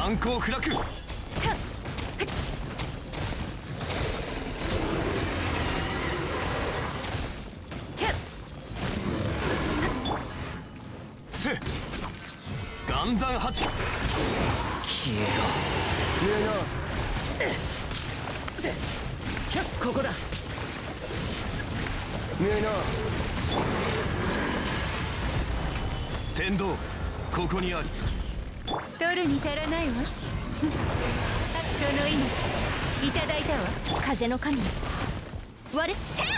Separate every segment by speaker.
Speaker 1: 難攻不落。岩山八。消えろ。ここだ。天道、ここにある。
Speaker 2: 取るに足らないわ。その命いただいたわ。風の神割れせ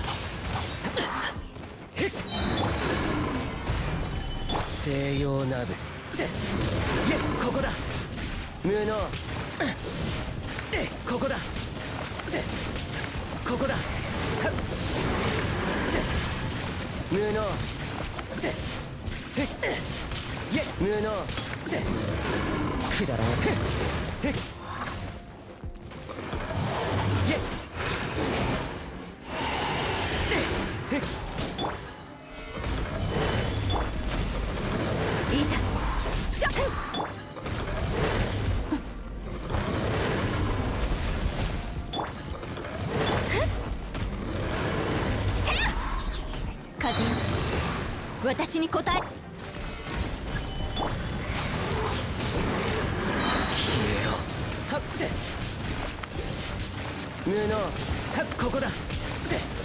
Speaker 1: 西洋ナブ。ここだ。無能。ここだ。ここだ。無能。無能。くだらない。いざショック。風よ、私に答え。消えろ。はっ無能。はっここだ。